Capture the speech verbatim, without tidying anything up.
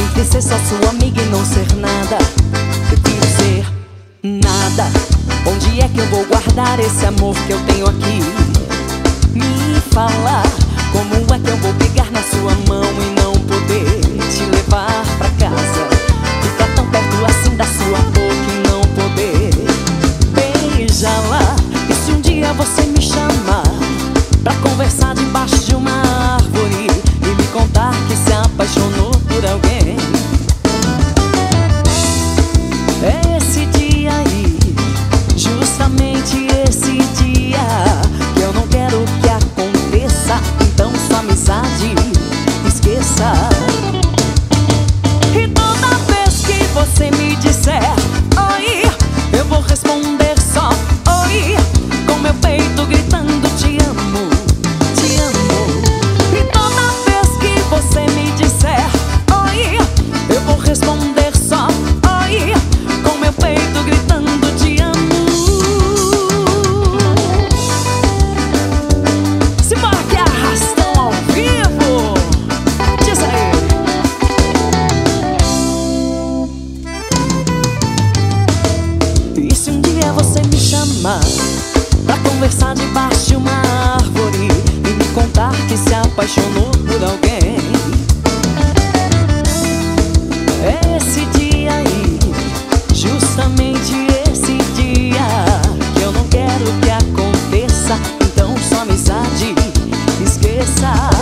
Entre ser só sua amiga e não ser nada, prefiro ser nada. Onde é que eu vou guardar esse amor que eu tenho aqui? Me fala, como é que eu vou pegar na sua mão e não poder te levar pra casa? Ficar tão perto assim da sua boca e não poder beijá-la. E se um dia você me chamar pra conversar debaixo de uma árvore e me contar que se apaixonou por alguém, é esse dia aí, justamente esse dia, que eu não quero que aconteça. Então sua amizade esqueça. E toda vez que você me disser oi, eu vou responder só oi, com meu peito gritando te amo, te amo. E toda vez que você me disser oi, eu vou responder só oi, com meu peito gritando te amo. Se bora que arrastão ao vivo, diz aí. E se um dia você me chamar pra conversar debaixo de uma árvore e me contar que se apaixonou por alguém, é esse dia aí, justamente esse dia, que eu não quero que aconteça. Então sua amizade esqueça.